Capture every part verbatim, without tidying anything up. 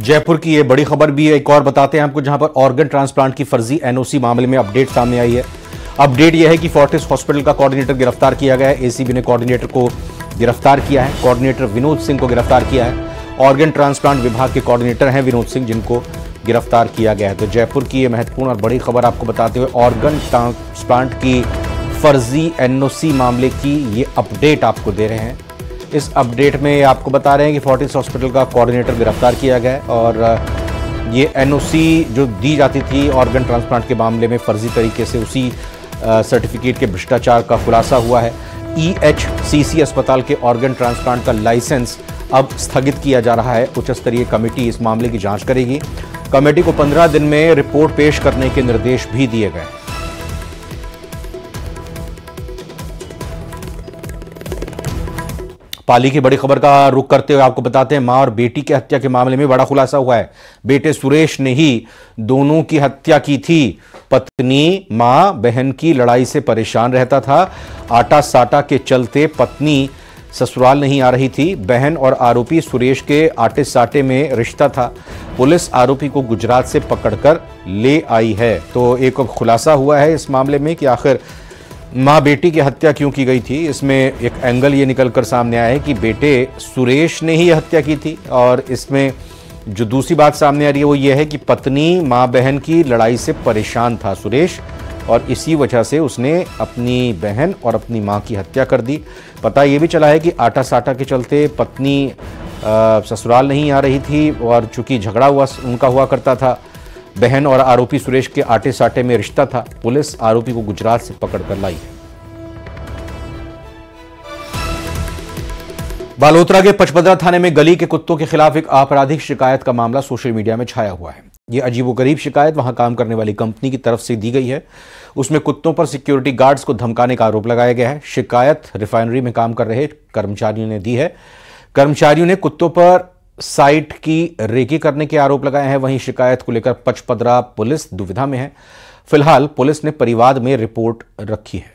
जयपुर की ये बड़ी खबर भी है, एक और बताते हैं आपको, जहां पर ऑर्गन ट्रांसप्लांट की फर्जी एनओसी मामले में अपडेट सामने आई है। अपडेट यह है कि फोर्टिस हॉस्पिटल का कोऑर्डिनेटर गिरफ्तार किया गया है। एसीबी ने कोऑर्डिनेटर को गिरफ्तार किया है। कोऑर्डिनेटर विनोद सिंह को गिरफ्तार किया है। ऑर्गन ट्रांसप्लांट विभाग के कोऑर्डिनेटर हैं विनोद सिंह, जिनको गिरफ्तार किया गया है। तो जयपुर की ये महत्वपूर्ण और बड़ी खबर आपको बताते हुए ऑर्गन ट्रांसप्लांट की फर्जी एनओसी मामले की ये अपडेट आपको दे रहे हैं। इस अपडेट में आपको बता रहे हैं कि फोर्टिस हॉस्पिटल का कोऑर्डिनेटर गिरफ्तार किया गया है और ये एनओसी जो दी जाती थी ऑर्गन ट्रांसप्लांट के मामले में फर्जी तरीके से, उसी सर्टिफिकेट के भ्रष्टाचार का खुलासा हुआ है। ईएचसीसी अस्पताल के ऑर्गन ट्रांसप्लांट का लाइसेंस अब स्थगित किया जा रहा है। उच्च स्तरीय कमेटी इस मामले की जांच करेगी। कमेटी को पंद्रह दिन में रिपोर्ट पेश करने के निर्देश भी दिए गए। पाली की बड़ी खबर का रुख करते हुए आपको बताते हैं, मां और बेटी की हत्या के मामले में बड़ा खुलासा हुआ है। बेटे सुरेश ने ही दोनों की हत्या की थी। पत्नी मां बहन की लड़ाई से परेशान रहता था। आटा साटा के चलते पत्नी ससुराल नहीं आ रही थी। बहन और आरोपी सुरेश के आटे साटे में रिश्ता था। पुलिस आरोपी को गुजरात से पकड़कर ले आई है। तो एक खुलासा हुआ है इस मामले में कि आखिर मां बेटी की हत्या क्यों की गई थी। इसमें एक एंगल ये निकलकर सामने आया है कि बेटे सुरेश ने ही हत्या की थी, और इसमें जो दूसरी बात सामने आ रही है वो ये है कि पत्नी मां बहन की लड़ाई से परेशान था सुरेश, और इसी वजह से उसने अपनी बहन और अपनी मां की हत्या कर दी। पता ये भी चला है कि आटा साटा के चलते पत्नी आ, ससुराल नहीं आ रही थी, और चूंकि झगड़ा हुआ उनका हुआ करता था, बहन और आरोपी सुरेश के आटे साटे में रिश्ता था। पुलिस आरोपी को गुजरात से पकड़कर लाई है। बालोतरा के पचपदरा थाने में गली के कुत्तों के खिलाफ एक आपराधिक शिकायत का मामला सोशल मीडिया में छाया हुआ है। यह अजीबोगरीब शिकायत वहां काम करने वाली कंपनी की तरफ से दी गई है। उसमें कुत्तों पर सिक्योरिटी गार्ड्स को धमकाने का आरोप लगाया गया है। शिकायत रिफाइनरी में काम कर रहे कर्मचारियों ने दी है। कर्मचारियों ने कुत्तों पर साइट की रेकी करने के आरोप लगाए हैं। वहीं शिकायत को लेकर पचपदरा पुलिस दुविधा में है। फिलहाल पुलिस ने परिवाद में रिपोर्ट रखी है।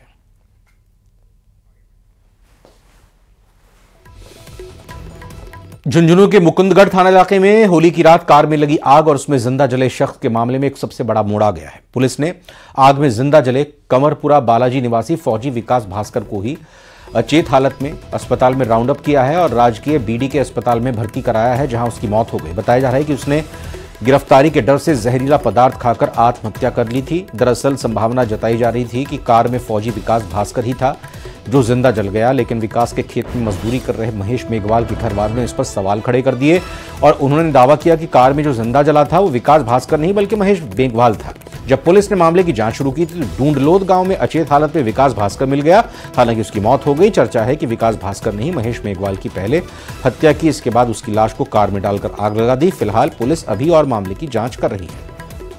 झुंझुनू के मुकुंदगढ़ थाना इलाके में होली की रात कार में लगी आग और उसमें जिंदा जले शख्स के मामले में एक सबसे बड़ा मोड़ आ गया है। पुलिस ने आग में जिंदा जले कमरपुरा बालाजी निवासी फौजी विकास भास्कर को ही अचेत हालत में अस्पताल में राउंड अप किया है और राजकीय बीडी के अस्पताल में भर्ती कराया है, जहां उसकी मौत हो गई। बताया जा रहा है कि उसने गिरफ्तारी के डर से जहरीला पदार्थ खाकर आत्महत्या कर ली थी। दरअसल संभावना जताई जा रही थी कि कार में फौजी विकास भास्कर ही था जो जिंदा जल गया, लेकिन विकास के खेत में मजदूरी कर रहे महेश मेघवाल के घर वालों ने इस पर सवाल खड़े कर दिए और उन्होंने दावा किया कि कार में जो जिंदा जला था वो विकास भास्कर नहीं बल्कि महेश मेघवाल था। जब पुलिस ने मामले की जांच शुरू की तो ढूंढलोद गांव में अचेत हालत में विकास भास्कर मिल गया। हालांकि उसकी मौत हो गई। चर्चा है कि विकास भास्कर ने ही महेश मेघवाल की पहले हत्या की, इसके बाद उसकी लाश को कार में डालकर आग लगा दी। फिलहाल पुलिस अभी और मामले की जांच कर रही है।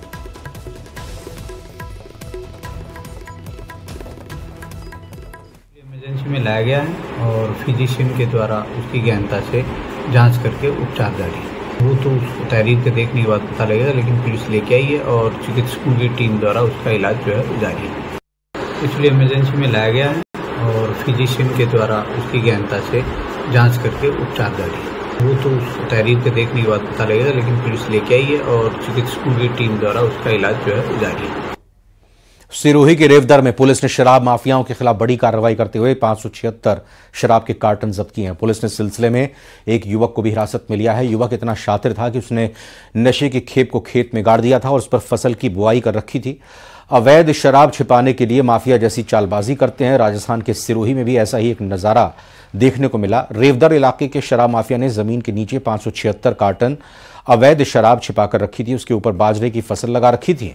इमरजेंसी में लाया गया है और फिजिशियन के द्वारा उसकी गहनता से जांच करके उपचार जारी है। वो तो उसको तहरीर के देखने के बाद पता लगेगा, लेकिन पुलिस लेके आई है और चिकित्सकों की टीम द्वारा उसका इलाज जो है जारी है। इसलिए इमरजेंसी में लाया गया है और फिजिशियन के द्वारा उसकी गहनता से जांच करके उपचार जारी है। वो तो उसको तहरीर के देखने के बाद पता लगेगा, लेकिन पुलिस लेके आई है और चिकित्सकों की टीम द्वारा उसका इलाज जो है जारी है। सिरोही के रेवदर में पुलिस ने शराब माफियाओं के खिलाफ बड़ी कार्रवाई करते हुए पांच सौ छिहत्तर शराब के कार्टन जब्त किए हैं। पुलिस ने सिलसिले में एक युवक को भी हिरासत में लिया है। युवक इतना शातिर था कि उसने नशे की खेप को खेत में गाड़ दिया था और उस पर फसल की बुआई कर रखी थी। अवैध शराब छिपाने के लिए माफिया जैसी चालबाजी करते हैं। राजस्थान के सिरोही में भी ऐसा ही एक नजारा देखने को मिला। रेवदर इलाके के शराब माफिया ने जमीन के नीचे पांच सौ छिहत्तर कार्टन अवैध शराब छिपाकर रखी थी। उसके ऊपर बाजरे की फसल लगा रखी थी।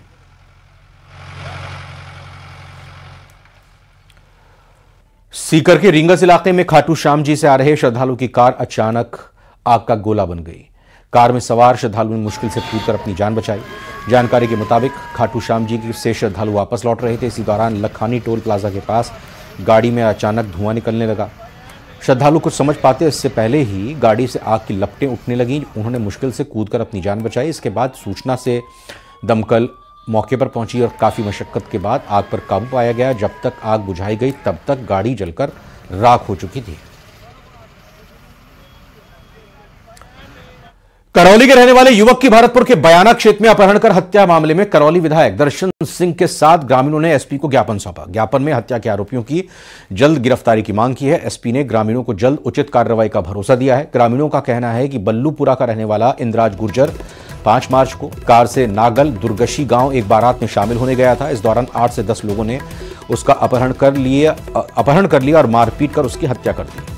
सीकर के रिंगस इलाके में खाटू श्याम जी से आ रहे श्रद्धालु की कार अचानक आग का गोला बन गई। कार में सवार श्रद्धालु ने मुश्किल से कूदकर अपनी जान बचाई। जानकारी के मुताबिक खाटू श्याम जी से श्रद्धालु वापस लौट रहे थे। इसी दौरान लखानी टोल प्लाजा के पास गाड़ी में अचानक धुआं निकलने लगा। श्रद्धालु कुछ समझ पाते इससे पहले ही गाड़ी से आग की लपटें उठने लगीं। उन्होंने मुश्किल से कूदकर अपनी जान बचाई। इसके बाद सूचना से दमकल मौके पर पहुंची और काफी मशक्कत के बाद आग पर काबू पाया गया। जब तक आग बुझाई गई तब तक गाड़ी जलकर राख हो चुकी थी। करौली के रहने वाले युवक की भरतपुर के बयाना क्षेत्र में अपहरण कर हत्या मामले में करौली विधायक दर्शन सिंह के साथ ग्रामीणों ने एसपी को ज्ञापन सौंपा। ज्ञापन में हत्या के आरोपियों की जल्द गिरफ्तारी की मांग की है। एसपी ने ग्रामीणों को जल्द उचित कार्रवाई का भरोसा दिया है। ग्रामीणों का कहना है कि बल्लूपुरा का रहने वाला इंद्राज गुर्जर पांच मार्च को कार से नागल दुर्गशी गांव एक बारात में शामिल होने गया था। इस दौरान आठ से दस लोगों ने उसका अपहरण कर लिया अपहरण कर लिया और मारपीट कर उसकी हत्या कर दी।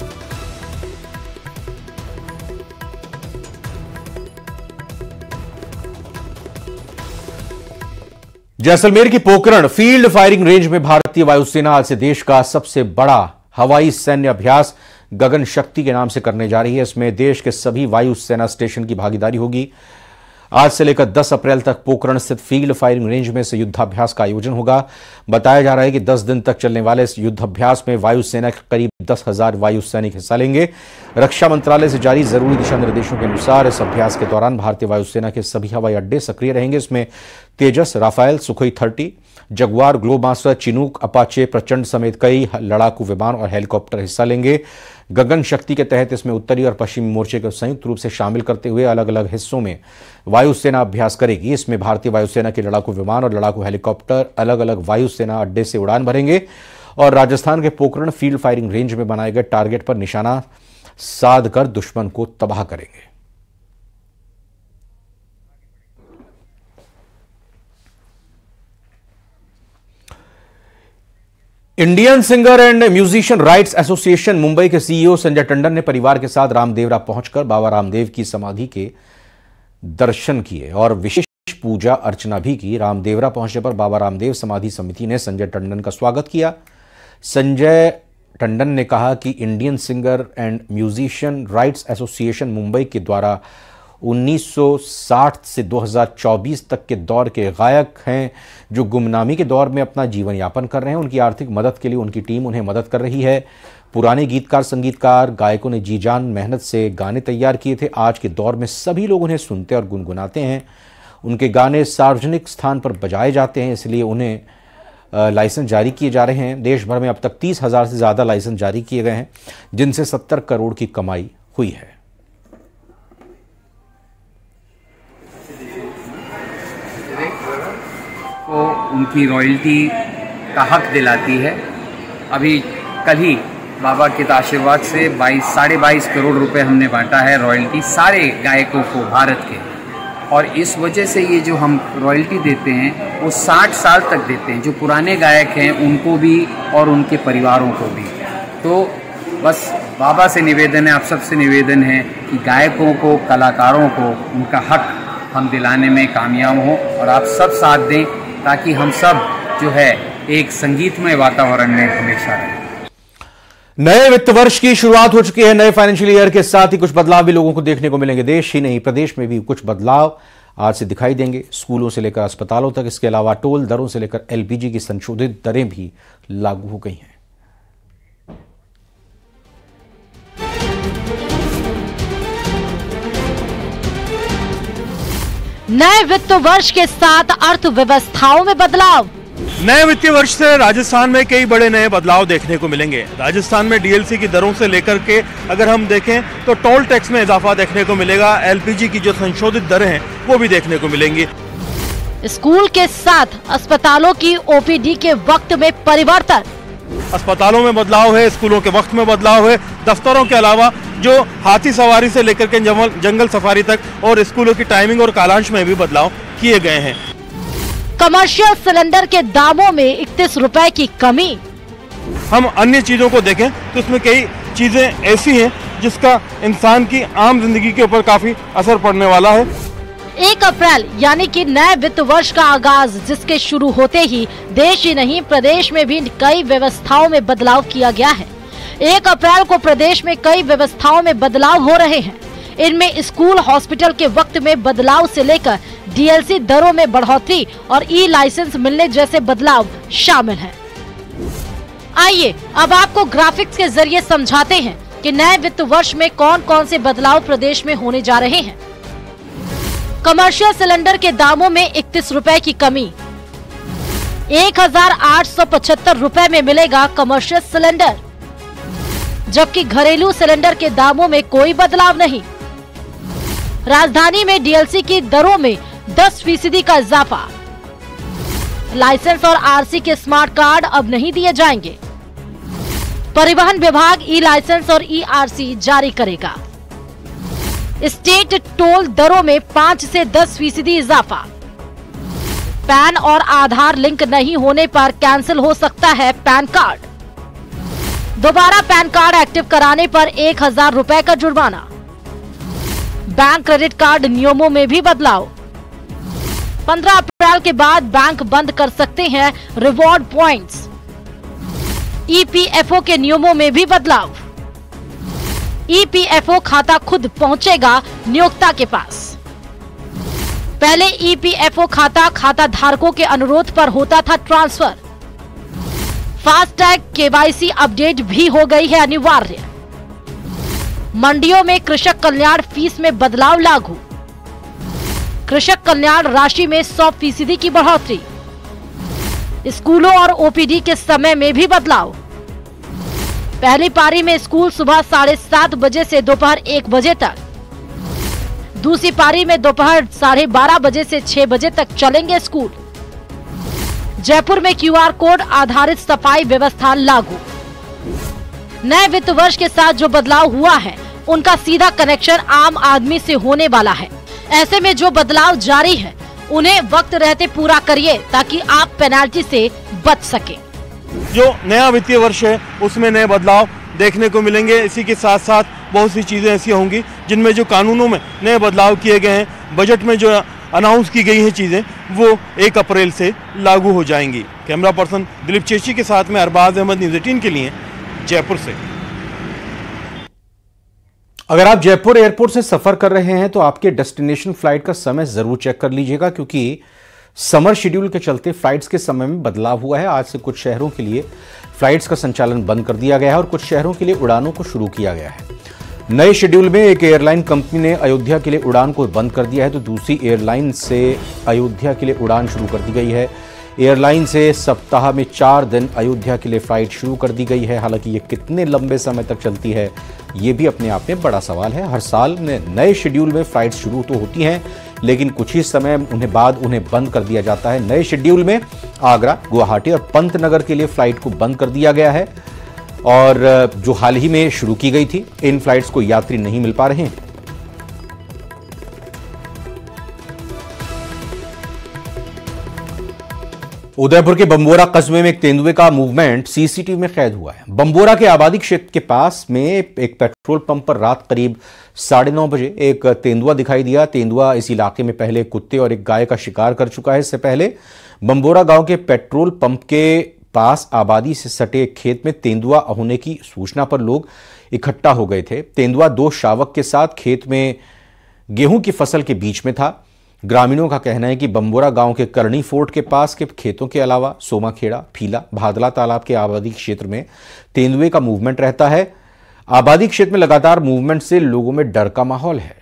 जैसलमेर की पोखरण फील्ड फायरिंग रेंज में भारतीय वायुसेना आज से देश का सबसे बड़ा हवाई सैन्य अभ्यास गगन शक्ति के नाम से करने जा रही है। इसमें देश के सभी वायुसेना स्टेशन की भागीदारी होगी। आज से लेकर दस अप्रैल तक पोखरण स्थित फील्ड फायरिंग रेंज में से युद्धाभ्यास का आयोजन होगा। बताया जा रहा है कि दस दिन तक चलने वाले इस युद्धाभ्यास में वायुसेना के करीब दस हजार वायु सैनिक हिस्सा लेंगे। रक्षा मंत्रालय से जारी जरूरी दिशा निर्देशों के अनुसार इस अभ्यास के दौरान भारतीय वायुसेना के सभी हवाई अड्डे सक्रिय रहेंगे। इसमें तेजस, राफेल, सुखोई तीस, Jaguar, Globemaster, Chinook, Apache, Prachand समेत कई लड़ाकू विमान और हेलीकॉप्टर हिस्सा लेंगे। गगन शक्ति के तहत इसमें उत्तरी और पश्चिमी मोर्चे को संयुक्त रूप से शामिल करते हुए अलग अलग हिस्सों में वायुसेना अभ्यास करेगी। इसमें भारतीय वायुसेना के लड़ाकू विमान और लड़ाकू हेलीकॉप्टर अलग अलग वायुसेना अड्डे से उड़ान भरेंगे और राजस्थान के पोखरण फील्ड फायरिंग रेंज में बनाए गए टारगेट पर निशाना साध कर दुश्मन को तबाह करेंगे। Indian singer and musician rights association Mumbai के सीईओ संजय टंडन ने परिवार के साथ रामदेवरा पहुंचकर बाबा रामदेव की समाधि के दर्शन किए और विशेष पूजा अर्चना भी की। रामदेवरा पहुंचने पर बाबा रामदेव समाधि समिति ने संजय टंडन का स्वागत किया। संजय टंडन ने कहा कि Indian singer and musician rights association Mumbai के द्वारा उन्नीस सौ साठ से दो हज़ार चौबीस तक के दौर के गायक हैं जो गुमनामी के दौर में अपना जीवन यापन कर रहे हैं। उनकी आर्थिक मदद के लिए उनकी टीम उन्हें मदद कर रही है। पुराने गीतकार, संगीतकार, गायकों ने जी जान मेहनत से गाने तैयार किए थे। आज के दौर में सभी लोग उन्हें सुनते और गुनगुनाते हैं। उनके गाने सार्वजनिक स्थान पर बजाए जाते हैं, इसलिए उन्हें लाइसेंस जारी किए जा रहे हैं। देश भर में अब तक तीस हजार से ज़्यादा लाइसेंस जारी किए गए हैं, जिनसे सत्तर करोड़ की कमाई हुई है। को उनकी रॉयल्टी का हक दिलाती है। अभी कल ही बाबा के आशीर्वाद से बाईस साढ़े बाईस करोड़ रुपए हमने बांटा है रॉयल्टी सारे गायकों को भारत के, और इस वजह से ये जो हम रॉयल्टी देते हैं वो साठ साल तक देते हैं। जो पुराने गायक हैं उनको भी और उनके परिवारों को भी। तो बस बाबा से निवेदन है, आप सबसे निवेदन है कि गायकों को, कलाकारों को उनका हक हम दिलाने में कामयाब हों और आप सब साथ दें ताकि हम सब जो है एक संगीतमय वातावरण में हमेशा रहें। नए वित्त वर्ष की शुरुआत हो चुकी है। नए फाइनेंशियल ईयर के साथ ही कुछ बदलाव भी लोगों को देखने को मिलेंगे। देश ही नहीं, प्रदेश में भी कुछ बदलाव आज से दिखाई देंगे, स्कूलों से लेकर अस्पतालों तक। इसके अलावा टोल दरों से लेकर एलपीजी की संशोधित दरें भी लागू हो गई हैं। नए वित्त वर्ष के साथ अर्थव्यवस्थाओं में बदलाव। नए वित्तीय वर्ष से राजस्थान में कई बड़े नए बदलाव देखने को मिलेंगे। राजस्थान में डीएलसी की दरों से लेकर के अगर हम देखें तो टोल टैक्स में इजाफा देखने को मिलेगा। एलपीजी की जो संशोधित दरें हैं वो भी देखने को मिलेंगी। स्कूल के साथ अस्पतालों की ओपीडी के वक्त में परिवर्तन। अस्पतालों में बदलाव है, स्कूलों के वक्त में बदलाव है। दफ्तरों के अलावा जो हाथी सवारी से लेकर के जंगल सफारी तक और स्कूलों की टाइमिंग और कालांश में भी बदलाव किए गए हैं। कमर्शियल सिलेंडर के दामों में इकतीस रुपए की कमी। हम अन्य चीजों को देखें तो इसमें कई चीजें ऐसी हैं जिसका इंसान की आम जिंदगी के ऊपर काफी असर पड़ने वाला है। एक अप्रैल यानी कि नए वित्त वर्ष का आगाज, जिसके शुरू होते ही देश ही नहीं प्रदेश में भी कई व्यवस्थाओं में बदलाव किया गया है। एक अप्रैल को प्रदेश में कई व्यवस्थाओं में बदलाव हो रहे हैं। इनमें स्कूल, हॉस्पिटल के वक्त में बदलाव से लेकर डीएलसी दरों में बढ़ोतरी और ई लाइसेंस मिलने जैसे बदलाव शामिल हैं। आइए अब आपको ग्राफिक्स के जरिए समझाते हैं कि नए वित्त वर्ष में कौन कौन से बदलाव प्रदेश में होने जा रहे हैं। कमर्शियल सिलेंडर के दामों में इकतीस रुपए की कमी। एक हजार आठ सौ पचहत्तर रुपए में मिलेगा कमर्शियल सिलेंडर, जबकि घरेलू सिलेंडर के दामों में कोई बदलाव नहीं। राजधानी में डीएलसी की दरों में दस फीसदी का इजाफा। लाइसेंस और आरसी के स्मार्ट कार्ड अब नहीं दिए जाएंगे। परिवहन विभाग ई लाइसेंस और ई आरसी जारी करेगा। स्टेट टोल दरों में पाँच से दस फीसदी इजाफा। पैन और आधार लिंक नहीं होने पर कैंसिल हो सकता है पैन कार्ड। दोबारा पैन कार्ड एक्टिव कराने पर एक हजार रुपए का जुर्माना। बैंक क्रेडिट कार्ड नियमों में भी बदलाव। पंद्रह अप्रैल के बाद बैंक बंद कर सकते हैं रिवॉर्ड पॉइंट्स। ईपीएफओ के नियमों में भी बदलाव। ईपीएफओ खाता खुद पहुंचेगा नियोक्ता के पास। पहले ईपीएफओ खाता खाता धारकों के अनुरोध पर होता था ट्रांसफर। फास्टैग केवाईसी अपडेट भी हो गई है अनिवार्य। मंडियों में कृषक कल्याण फीस में बदलाव लागू। कृषक कल्याण राशि में सौ फीसदी की बढ़ोतरी। स्कूलों और ओपीडी के समय में भी बदलाव। पहली पारी में स्कूल सुबह साढ़े सात बजे से दोपहर एक बजे तक। दूसरी पारी में दोपहर साढ़े बारह बजे से छह बजे तक चलेंगे स्कूल। जयपुर में क्यूआर कोड आधारित सफाई व्यवस्था लागू। नए वित्त वर्ष के साथ जो बदलाव हुआ है उनका सीधा कनेक्शन आम आदमी से होने वाला है। ऐसे में जो बदलाव जारी है उन्हें वक्त रहते पूरा करिए ताकि आप पेनाल्टी से बच सके। जो नया वित्तीय वर्ष है उसमें नए बदलाव देखने को मिलेंगे। इसी के साथ साथ बहुत सी चीजें ऐसी होंगी जिनमें जो कानूनों में नए बदलाव किए गए हैं, बजट में जो अनाउंस की गई हैं चीजें, वो एक अप्रैल से लागू हो जाएंगी। कैमरा पर्सन दिलीप चेची के साथ में अरबाज अहमद, न्यूज़ एटीन के लिए जयपुर से। अगर आप जयपुर एयरपोर्ट से सफर कर रहे हैं तो आपके डेस्टिनेशन फ्लाइट का समय जरूर चेक कर लीजिएगा, क्योंकि समर शेड्यूल के चलते फ्लाइट्स के समय में बदलाव हुआ है। आज से कुछ शहरों के लिए फ्लाइट्स का संचालन बंद कर दिया गया है और कुछ शहरों के लिए उड़ानों को शुरू किया गया है। नए शेड्यूल में एक एयरलाइन कंपनी ने अयोध्या के लिए उड़ान को बंद कर दिया है तो दूसरी एयरलाइन से अयोध्या के लिए उड़ान शुरू कर दी गई है। एयरलाइन से सप्ताह में चार दिन अयोध्या के लिए फ्लाइट शुरू कर दी गई है। हालांकि ये कितने लंबे समय तक चलती है ये भी अपने आप में बड़ा सवाल है। हर साल में नए शेड्यूल में फ्लाइट शुरू तो होती हैं, लेकिन कुछ ही समय उन्हें बाद उन्हें बंद कर दिया जाता है। नए शेड्यूल में आगरा, गुवाहाटी और पंतनगर के लिए फ्लाइट को बंद कर दिया गया है और जो हाल ही में शुरू की गई थी, इन फ्लाइट्स को यात्री नहीं मिल पा रहे हैं। उदयपुर के बंबोरा कस्बे में एक तेंदुए का मूवमेंट सीसीटीवी में कैद हुआ है। बंबोरा के आबादी क्षेत्र के पास में एक पेट्रोल पंप पर रात करीब साढ़े नौ बजे एक तेंदुआ दिखाई दिया। तेंदुआ इस इलाके में पहले कुत्ते और एक गाय का शिकार कर चुका है। इससे पहले बंबोरा गांव के पेट्रोल पंप के पास आबादी से सटे एक खेत में तेंदुआ होने की सूचना पर लोग इकट्ठा हो गए थे। तेंदुआ दो शावक के साथ खेत में गेहूं की फसल के बीच में था। ग्रामीणों का कहना है कि बंबोरा गांव के करणी फोर्ट के पास के खेतों के अलावा सोमाखेड़ा, फीला, भादला तालाब के आबादी क्षेत्र में तेंदुए का मूवमेंट रहता है। आबादी क्षेत्र में लगातार मूवमेंट से लोगों में डर का माहौल है।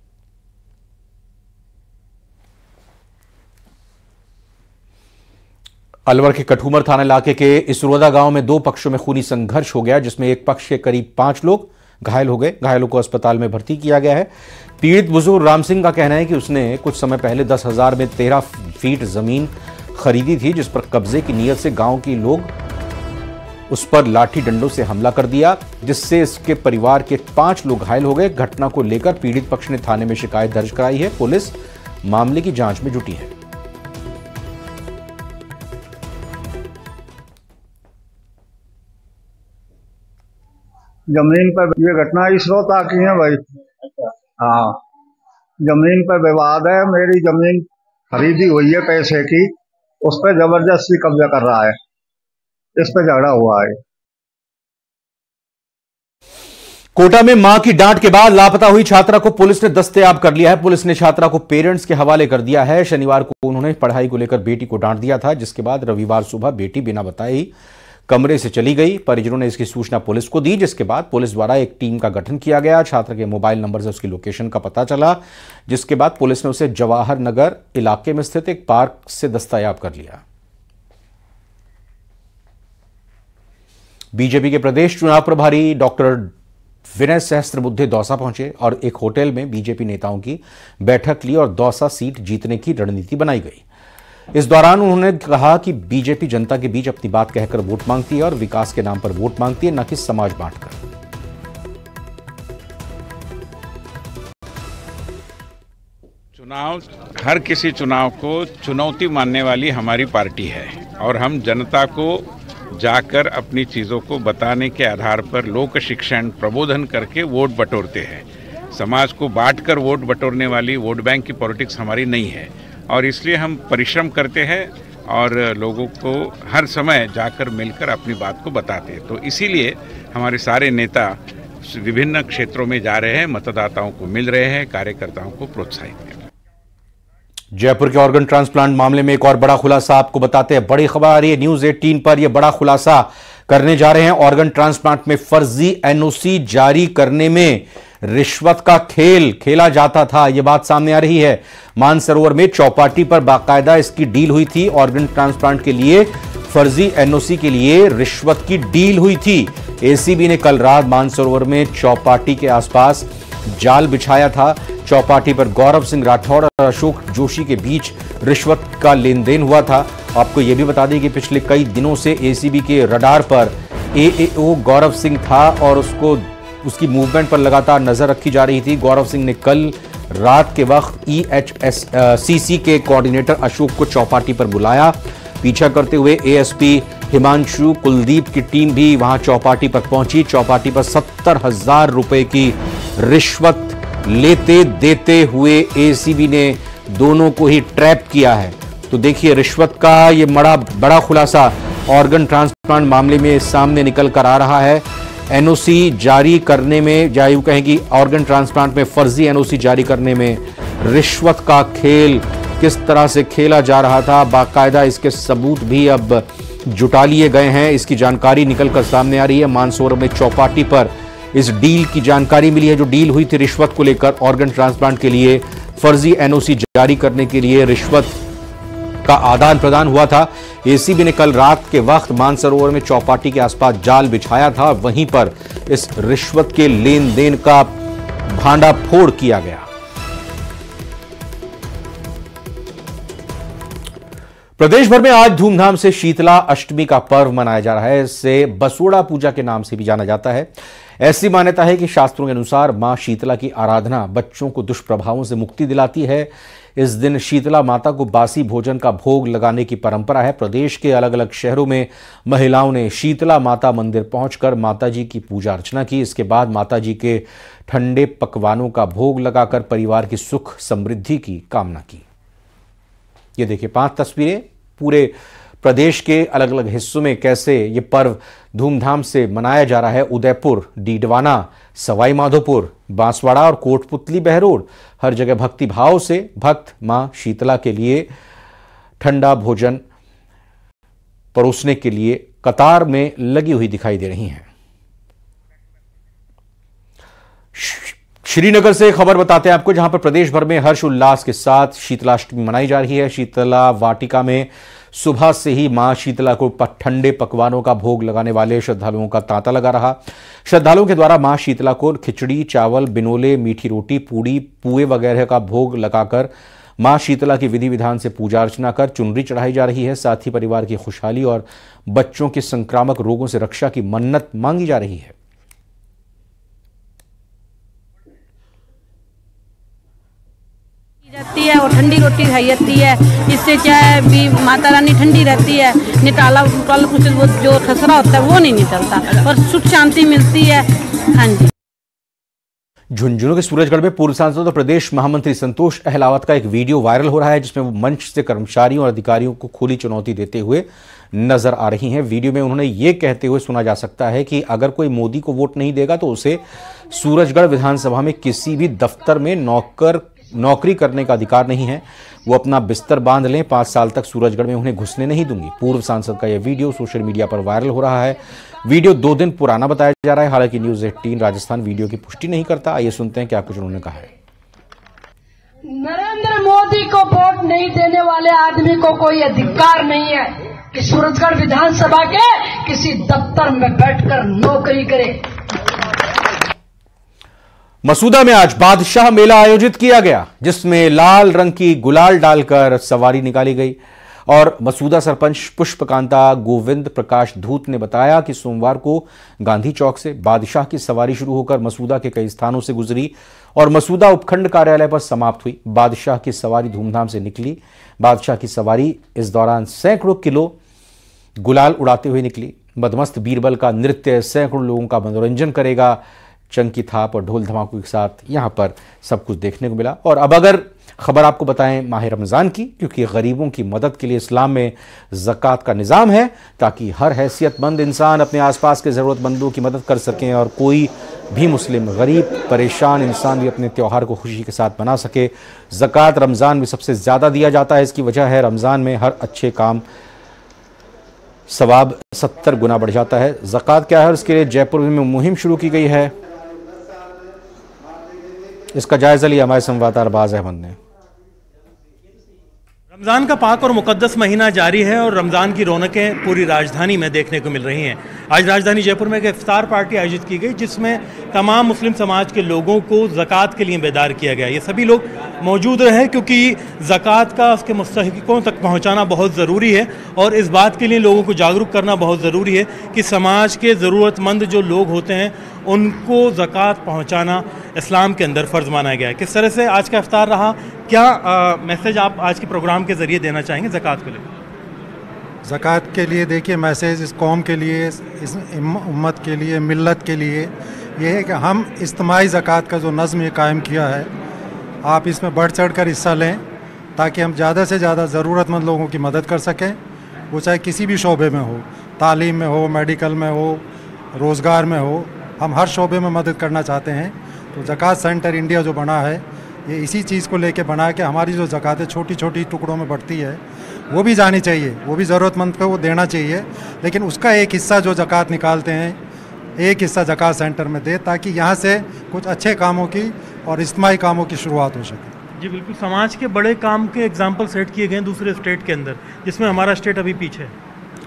अलवर के कठूमर थाना इलाके के इसरोदा गांव में दो पक्षों में खूनी संघर्ष हो गया, जिसमें एक पक्ष के करीब पांच लोग घायल हो गए। घायलों को अस्पताल में भर्ती किया गया है। पीड़ित बुजुर्ग राम सिंह का कहना है कि उसने कुछ समय पहले दस हजार में तेरह फीट जमीन खरीदी थी, जिस पर कब्जे की नीयत से गांव के लोग उस पर लाठी डंडों से हमला कर दिया, जिससे इसके परिवार के पांच लोग घायल हो गए। घटना को लेकर पीड़ित पक्ष ने थाने में शिकायत दर्ज कराई है। पुलिस मामले की जांच में जुटी है। जमीन पर ये घटना इसरोता की है भाई। हाँ, जमीन पर विवाद है। मेरी जमीन खरीदी हुई है पैसे की, उस पर जबरदस्ती कब्जा कर रहा है। इस पे झगड़ा हुआ है। कोटा में मां की डांट के बाद लापता हुई छात्रा को पुलिस ने दस्तयाब कर लिया है। पुलिस ने छात्रा को पेरेंट्स के हवाले कर दिया है। शनिवार को उन्होंने पढ़ाई को लेकर बेटी को डांट दिया था, जिसके बाद रविवार सुबह बेटी बिना बताए ही कमरे से चली गई। परिजनों ने इसकी सूचना पुलिस को दी, जिसके बाद पुलिस द्वारा एक टीम का गठन किया गया। छात्र के मोबाइल नंबर से उसकी लोकेशन का पता चला, जिसके बाद पुलिस ने उसे जवाहर नगर इलाके में स्थित एक पार्क से दस्तयाब कर लिया। बीजेपी के प्रदेश चुनाव प्रभारी डॉक्टर विनय सहस्त्रबुद्धे दौसा पहुंचे और एक होटल में बीजेपी नेताओं की बैठक ली और दौसा सीट जीतने की रणनीति बनाई गई। इस दौरान उन्होंने कहा कि बीजेपी जनता के बीच अपनी बात कहकर वोट मांगती है और विकास के नाम पर वोट मांगती है, न कि समाज बांटकर। चुनाव, हर किसी चुनाव को चुनौती मानने वाली हमारी पार्टी है और हम जनता को जाकर अपनी चीज़ों को बताने के आधार पर लोक शिक्षण प्रबोधन करके वोट बटोरते हैं। समाज को बांटकर वोट बटोरने वाली वोट बैंक की पॉलिटिक्स हमारी नहीं है और इसलिए हम परिश्रम करते हैं और लोगों को हर समय जाकर मिलकर अपनी बात को बताते हैं। तो इसीलिए हमारे सारे नेता विभिन्न क्षेत्रों में जा रहे हैं, मतदाताओं को मिल रहे हैं, कार्यकर्ताओं को प्रोत्साहित कर रहे हैं। जयपुर के ऑर्गन ट्रांसप्लांट मामले में एक और बड़ा खुलासा आपको बताते हैं। बड़ी खबर आ रही है न्यूज अठारह पर, यह बड़ा खुलासा करने जा रहे हैं। ऑर्गन ट्रांसप्लांट में फर्जी एनओसी जारी करने में रिश्वत का खेल खेला जाता था, यह बात सामने आ रही है। मानसरोवर में चौपाटी पर बाकायदा इसकी डील हुई थी। ऑर्गन ट्रांसप्लांट के लिए फर्जी एनओसी के लिए रिश्वत की डील हुई थी। एसीबी ने कल रात मानसरोवर में चौपाटी के आसपास जाल बिछाया था। चौपाटी पर गौरव सिंह राठौड़ और अशोक जोशी के बीच रिश्वत का लेन देन हुआ था। आपको यह भी बता दें कि पिछले कई दिनों से एसीबी के रडार पर एएओ गौरव सिंह था और उसको उसकी मूवमेंट पर लगातार नजर रखी जा रही थी। गौरव सिंह ने कल रात के वक्त ईएचएससीसी के कोऑर्डिनेटर अशोक को चौपाटी पर बुलाया। पीछा करते हुए एएसपी हिमांशु कुलदीप की टीम भी वहां चौपाटी पर पहुंची। चौपाटी पर सत्तर हजार रुपए की रिश्वत लेते देते हुए एसीबी ने दोनों को ही ट्रैप किया है। तो देखिए रिश्वत का ये बड़ा बड़ा खुलासा ऑर्गन ट्रांसप्लांट मामले में सामने निकल कर आ रहा है। एनओसी जारी करने में, या यूं कहें कि ऑर्गन ट्रांसप्लांट में फर्जी एनओसी जारी करने में रिश्वत का खेल किस तरह से खेला जा रहा था, बाकायदा इसके सबूत भी अब जुटा लिए गए हैं। इसकी जानकारी निकलकर सामने आ रही है। मानसरोवर में चौपाटी पर इस डील की जानकारी मिली है, जो डील हुई थी रिश्वत को लेकर। ऑर्गन ट्रांसप्लांट के लिए फर्जी एनओसी जारी करने के लिए रिश्वत का आदान प्रदान हुआ था। एसीबी ने कल रात के वक्त मानसरोवर में चौपाटी के आसपास जाल बिछाया था, वहीं पर इस रिश्वत के लेन देन का भांडाफोड़ किया गया। प्रदेश भर में आज धूमधाम से शीतला अष्टमी का पर्व मनाया जा रहा है। इसे बसोड़ा पूजा के नाम से भी जाना जाता है। ऐसी मान्यता है कि शास्त्रों के अनुसार मां शीतला की आराधना बच्चों को दुष्प्रभावों से मुक्ति दिलाती है। इस दिन शीतला माता को बासी भोजन का भोग लगाने की परंपरा है। प्रदेश के अलग अलग शहरों में महिलाओं ने शीतला माता मंदिर पहुंचकर माताजी की पूजा अर्चना की। इसके बाद माताजी के ठंडे पकवानों का भोग लगाकर परिवार की सुख समृद्धि की कामना की। ये देखिए पांच तस्वीरें पूरे प्रदेश के अलग अलग हिस्सों में कैसे ये पर्व धूमधाम से मनाया जा रहा है। उदयपुर, डीडवाना, सवाई माधोपुर, बांसवाड़ा और कोटपुतली बहरोड, हर जगह भक्ति भाव से भक्त मां शीतला के लिए ठंडा भोजन परोसने के लिए कतार में लगी हुई दिखाई दे रही हैं। श्रीनगर से खबर बताते हैं आपको, जहां पर प्रदेश भर में हर्ष उल्लास के साथ शीतलाष्टमी मनाई जा रही है। शीतला वाटिका में सुबह से ही मां शीतला को ठंडे पकवानों का भोग लगाने वाले श्रद्धालुओं का तांता लगा रहा। श्रद्धालुओं के द्वारा मां शीतला को खिचड़ी, चावल, बिनोले, मीठी रोटी, पूड़ी, पुए वगैरह का भोग लगाकर मां शीतला की विधि विधान से पूजा अर्चना कर चुनरी चढ़ाई जा रही है। साथ ही परिवार की खुशहाली और बच्चों के संक्रामक रोगों से रक्षा की मन्नत मांगी जा रही है। जाती है और ठंडी रोटी खाई जाती है। इससे क्या है भी माता रानी ठंडी रहती है, निटाला कल कुछ वो जो खसरा होता है वो नहीं निकलता और सुख शांति मिलती है। हाँ जी। झुंझुनू के सूरजगढ़ में पूर्व सांसद और प्रदेश महामंत्री संतोष अहलावत का एक वीडियो वायरल हो रहा है, जिसमें वो मंच से कर्मचारियों और अधिकारियों को खुली चुनौती देते हुए नजर आ रही हैं। वीडियो में उन्होंने ये कहते हुए सुना जा सकता है कि अगर कोई मोदी को वोट नहीं देगा तो उसे सूरजगढ़ विधानसभा में किसी भी दफ्तर में नौकर नौकरी करने का अधिकार नहीं है। वो अपना बिस्तर बांध लें, पांच साल तक सूरजगढ़ में उन्हें घुसने नहीं दूंगी। पूर्व सांसद का यह वीडियो सोशल मीडिया पर वायरल हो रहा है। वीडियो दो दिन पुराना बताया जा रहा है। हालांकि न्यूज अठारह राजस्थान वीडियो की पुष्टि नहीं करता। आइए सुनते हैं क्या कुछ उन्होंने कहा है। नरेंद्र मोदी को वोट नहीं देने वाले आदमी को कोई अधिकार नहीं है कि सूरजगढ़ विधानसभा के किसी दफ्तर में बैठकर नौकरी करे। मसूदा में आज बादशाह मेला आयोजित किया गया, जिसमें लाल रंग की गुलाल डालकर सवारी निकाली गई। और मसूदा सरपंच पुष्पकांता गोविंद प्रकाश धूत ने बताया कि सोमवार को गांधी चौक से बादशाह की सवारी शुरू होकर मसूदा के कई स्थानों से गुजरी और मसूदा उपखंड कार्यालय पर समाप्त हुई। बादशाह की सवारी धूमधाम से निकली। बादशाह की सवारी इस दौरान सैकड़ों किलो गुलाल उड़ाते हुए निकली। मदमस्त बीरबल का नृत्य सैकड़ों लोगों का मनोरंजन करेगा। चंकी थाप और ढोल धमाकों के साथ यहां पर सब कुछ देखने को मिला। और अब अगर खबर आपको बताएं माह रमज़ान की, क्योंकि गरीबों की मदद के लिए इस्लाम में ज़कात का निज़ाम है, ताकि हर हैसियतमंद इंसान अपने आसपास के ज़रूरतमंदों की मदद कर सकें और कोई भी मुस्लिम गरीब परेशान इंसान भी अपने त्यौहार को खुशी के साथ मना सके। ज़कात रमज़ान में सबसे ज़्यादा दिया जाता है। इसकी वजह है रमज़ान में हर अच्छे काम सवाब सत्तर गुना बढ़ जाता है। ज़कात क्या है, इसके लिए जयपुर में मुहिम शुरू की गई है। इसका जायजा लिया हमारे संवाददाता अरबाज अहमद ने। रमज़ान का पाक और मुकद्दस महीना जारी है और रमज़ान की रौनकें पूरी राजधानी में देखने को मिल रही हैं। आज राजधानी जयपुर में एक इफ्तार पार्टी आयोजित की गई, जिसमें तमाम मुस्लिम समाज के लोगों को ज़कात के लिए बेदार किया गया। ये सभी लोग मौजूद रहे क्योंकि ज़कात का उसके मुस्तहिक़ों तक पहुंचाना बहुत ज़रूरी है और इस बात के लिए लोगों को जागरूक करना बहुत ज़रूरी है कि समाज के ज़रूरतमंद जो लोग होते हैं उनको ज़कात पहुंचाना इस्लाम के अंदर फ़र्ज़ माना गया है। किस तरह से आज का इफ्तार रहा, क्या आ, मैसेज आप आज के प्रोग्राम के ज़रिए देना चाहेंगे ज़कात को लेकर? ज़कात के लिए देखिए मैसेज इस कौम के लिए, इस उम्मत के लिए, मिल्लत के लिए ये है कि हम इज्तिमाई ज़कात का जो नज़्म ये कायम किया है, आप इसमें बढ़ चढ़ कर हिस्सा लें ताकि हम ज़्यादा से ज़्यादा ज़रूरतमंद लोगों की मदद कर सकें। वो चाहे किसी भी शोबे में हो, तालीम में हो, मेडिकल में हो, रोज़गार में हो, हम हर शोबे में मदद करना चाहते हैं। तो ज़कात सेंटर इंडिया जो बना है ये इसी चीज़ को लेके बना है कि हमारी जो ज़कातें छोटी छोटी टुकड़ों में बढ़ती है वो भी जानी चाहिए, वो भी ज़रूरतमंद को वो देना चाहिए, लेकिन उसका एक हिस्सा जो ज़कात निकालते हैं एक हिस्सा ज़कात सेंटर में दे ताकि यहाँ से कुछ अच्छे कामों की और इज्तिमाई कामों की शुरुआत हो सके। जी बिल्कुल, समाज के बड़े काम के एग्जाम्पल सेट किए गए हैं दूसरे स्टेट के अंदर, जिसमें हमारा स्टेट अभी पीछे है।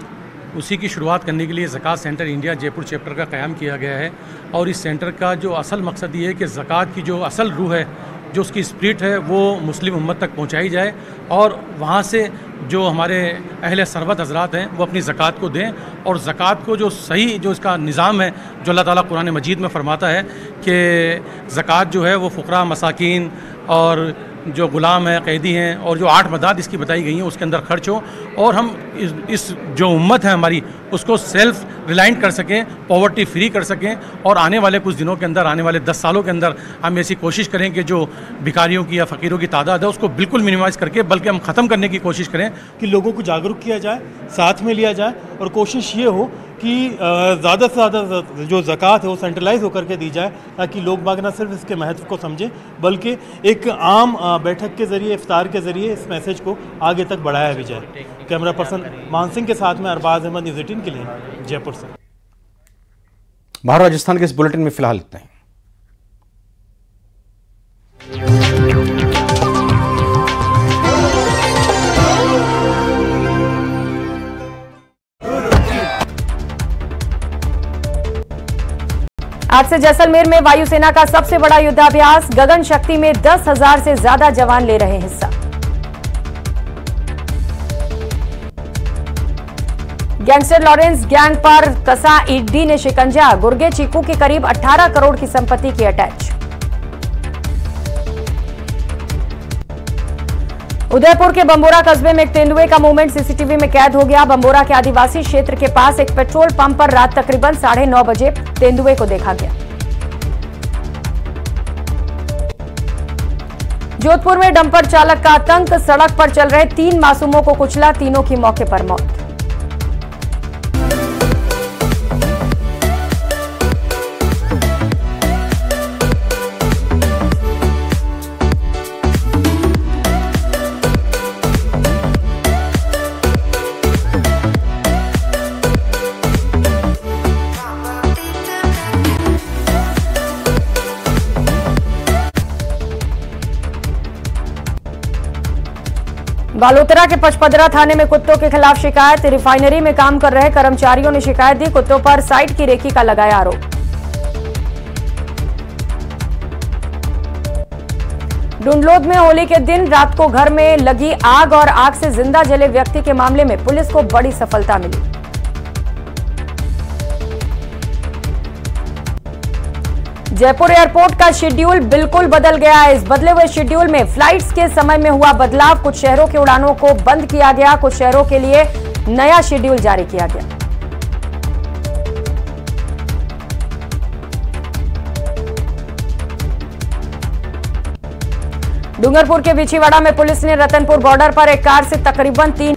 उसी की शुरुआत करने के लिए ज़कात सेंटर इंडिया जयपुर चैप्टर का क़याम किया गया है और इस सेंटर का जो असल मकसद ये है कि ज़कात की जो असल रूह है, जो उसकी स्पिरिट है, वो मुस्लिम उम्मत तक पहुंचाई जाए और वहाँ से जो हमारे अहले सरवत हज़रात हैं वो अपनी ज़कात को दें और ज़कात को जो सही जो इसका निज़ाम है, जो अल्लाह ताला कुरान मजीद में फरमाता है कि ज़कात जो है वो फ़ुकरा, मसाकीन और जो ग़ुलाम हैं, कैदी हैं और जो आठ मदाद इसकी बताई गई हैं उसके अंदर खर्च हो और हम इस, इस जो उम्मत है हमारी उसको सेल्फ रिलायंट कर सकें, पॉवर्टी फ्री कर सकें और आने वाले कुछ दिनों के अंदर, आने वाले दस सालों के अंदर हम ऐसी कोशिश करें कि जो भिखारियों की या फ़कीरों की तादाद है उसको बिल्कुल मिनिमाइज़ करके बल्कि हम ख़त्म करने की कोशिश करें कि लोगों को जागरूक किया जाए, साथ में लिया जाए और कोशिश ये हो कि ज़्यादा से ज़्यादा जो ज़कात है वो सेंट्रलाइज होकर के दी जाए ताकि लोग बाग न सिर्फ इसके महत्व को समझें बल्कि एक आम बैठक के ज़रिए, इफ्तार के ज़रिए इस मैसेज को आगे तक बढ़ाया भी जाए। कैमरा पर्सन मान सिंह के साथ में अरबाज अहमद, न्यूज़ एटीन के लिए जयपुर से। महाराष्ट्र राजस्थान के इस बुलेटिन में फिलहाल इतना ही। आज से जैसलमेर में वायुसेना का सबसे बड़ा युद्धाभ्यास, गगन शक्ति में दस हजार से ज्यादा जवान ले रहे हिस्सा। गैंगस्टर लॉरेंस गैंग पर कसा ईडी ने शिकंजा, गुर्गे चीकू के करीब अठारह करोड़ की संपत्ति की अटैच। उदयपुर के बंबोरा कस्बे में एक तेंदुए का मूवमेंट सीसीटीवी में कैद हो गया। बंबोरा के आदिवासी क्षेत्र के पास एक पेट्रोल पंप पर रात तकरीबन साढ़े नौ बजे तेंदुए को देखा गया। जोधपुर में डंपर चालक का आतंक, सड़क पर चल रहे तीन मासूमों को कुचला, तीनों की मौके पर मौत। बालोतरा के पचपदरा थाने में कुत्तों के खिलाफ शिकायत, रिफाइनरी में काम कर रहे कर्मचारियों ने शिकायत दी, कुत्तों पर साइट की रेकी का लगाया आरोप। डुंडलोद में होली के दिन रात को घर में लगी आग और आग से जिंदा जले व्यक्ति के मामले में पुलिस को बड़ी सफलता मिली। जयपुर एयरपोर्ट का शेड्यूल बिल्कुल बदल गया है। इस बदले हुए शेड्यूल में फ्लाइट्स के समय में हुआ बदलाव, कुछ शहरों के उड़ानों को बंद किया गया, कुछ शहरों के लिए नया शेड्यूल जारी किया गया। डूंगरपुर के बिछीवाड़ा में पुलिस ने रतनपुर बॉर्डर पर एक कार से तकरीबन तीन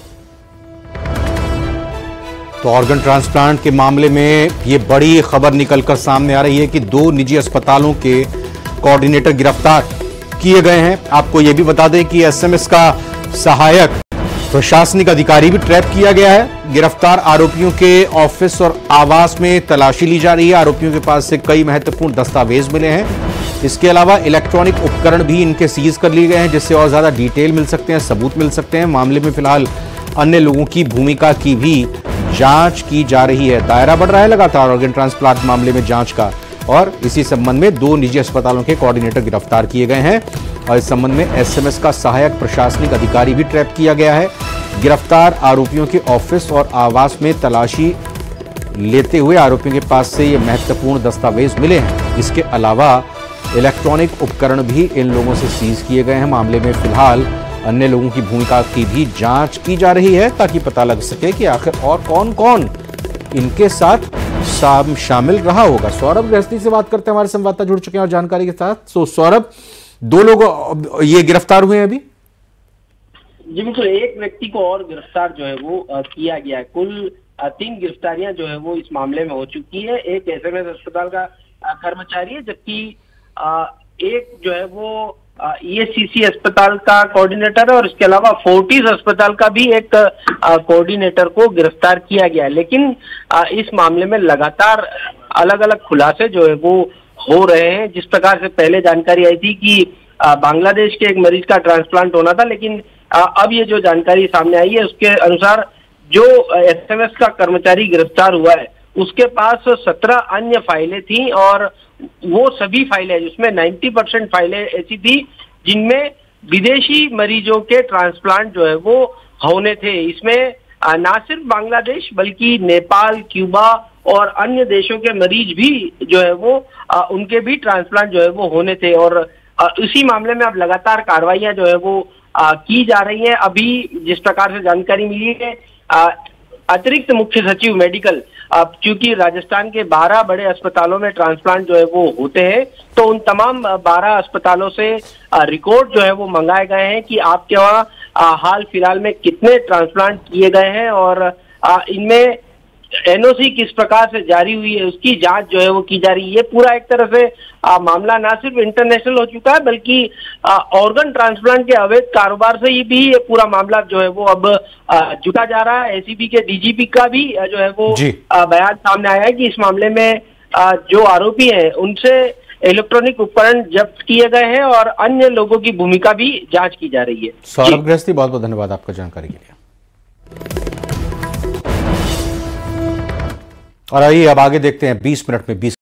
तो ऑर्गन ट्रांसप्लांट के मामले में ये बड़ी खबर निकलकर सामने आ रही है कि दो निजी अस्पतालों के कोऑर्डिनेटर गिरफ्तार किए गए हैं। आपको ये भी बता दें कि एसएमएस का सहायक प्रशासनिक अधिकारी भी ट्रैप किया गया है। गिरफ्तार आरोपियों के ऑफिस और आवास में तलाशी ली जा रही है। आरोपियों के पास से कई महत्वपूर्ण दस्तावेज मिले हैं। इसके अलावा इलेक्ट्रॉनिक उपकरण भी इनके सीज कर लिए गए हैं, जिससे और ज्यादा डिटेल मिल सकते हैं, सबूत मिल सकते हैं। मामले में फिलहाल अन्य लोगों की भूमिका की भी जांच की जा रही है। दायरा बढ़ रहा है लगातार ऑर्गन ट्रांसप्लांट मामले में जांच का, और इसी संबंध में दो निजी अस्पतालों के कोऑर्डिनेटर गिरफ्तार किए गए हैं और इस संबंध में एसएमएस का सहायक प्रशासनिक अधिकारी भी ट्रैप किया गया है। गिरफ्तार आरोपियों के ऑफिस और आवास में तलाशी लेते हुए आरोपियों के पास से ये महत्वपूर्ण दस्तावेज मिले हैं। इसके अलावा इलेक्ट्रॉनिक उपकरण भी इन लोगों से सीज किए गए हैं। मामले में फिलहाल अन्य लोगों की भूमिका की भी जांच की जा रही है, ताकि पता लग सके कि आखिर और कौन कौन इनके साथ शामिल रहा होगा। सौरभ गृहस्थी से बात करते हैं, हमारे संवाददाता जुड़ चुके हैं और जानकारी के साथ। सो सौरभ, दो लोग ये गिरफ्तार हुए हैं अभी? जी बिल्कुल, एक व्यक्ति को और गिरफ्तार जो है वो आ, किया गया है। कुल आ, तीन गिरफ्तारियां जो है वो इस मामले में हो चुकी है। एक एसएमएस अस्पताल का आ, कर्मचारी है, जबकि एक जो है वो ईएससीसी अस्पताल का कोऑर्डिनेटर है और इसके अलावा फोर्टिस अस्पताल का भी एक कोऑर्डिनेटर को गिरफ्तार किया गया है। लेकिन आ, इस मामले में लगातार अलग अलग खुलासे जो है वो हो रहे हैं। जिस प्रकार से पहले जानकारी आई थी कि आ, बांग्लादेश के एक मरीज का ट्रांसप्लांट होना था, लेकिन आ, अब ये जो जानकारी सामने आई है उसके अनुसार जो एसएमएस का कर्मचारी गिरफ्तार हुआ है उसके पास सत्रह अन्य फाइलें थी, और वो सभी फाइलें जिसमें नब्बे परसेंट फाइलें ऐसी थी जिनमें विदेशी मरीजों के ट्रांसप्लांट जो है वो होने थे। इसमें ना सिर्फ बांग्लादेश बल्कि नेपाल, क्यूबा और अन्य देशों के मरीज भी जो है वो उनके भी ट्रांसप्लांट जो है वो होने थे। और इसी मामले में अब लगातार कार्रवाइयां जो है वो की जा रही हैं। अभी जिस प्रकार से जानकारी मिली है, अतिरिक्त मुख्य सचिव मेडिकल, अब चूंकि राजस्थान के बारह बड़े अस्पतालों में ट्रांसप्लांट जो है वो होते हैं, तो उन तमाम बारह अस्पतालों से रिकॉर्ड जो है वो मंगाए गए हैं कि आपके वहाँ हाल फिलहाल में कितने ट्रांसप्लांट किए गए हैं और इनमें एनओसी किस प्रकार से जारी हुई है उसकी जांच जो है वो की जा रही है। पूरा एक तरह से आ, मामला ना सिर्फ इंटरनेशनल हो चुका है बल्कि ऑर्गन ट्रांसप्लांट के अवैध कारोबार से ही भी ये पूरा मामला जो है वो अब जुटा जा रहा है। एसीबी के डीजीपी का भी जो है वो आ, बयान सामने आया है कि इस मामले में आ, जो आरोपी हैं उनसे इलेक्ट्रॉनिक उपकरण जब्त किए गए हैं और अन्य लोगों की भूमिका भी जांच की जा रही है। सौरभ गृहस्थी, बहुत बहुत धन्यवाद आपका जानकारी के लिए। और आइए अब आगे देखते हैं बीस मिनट में बीस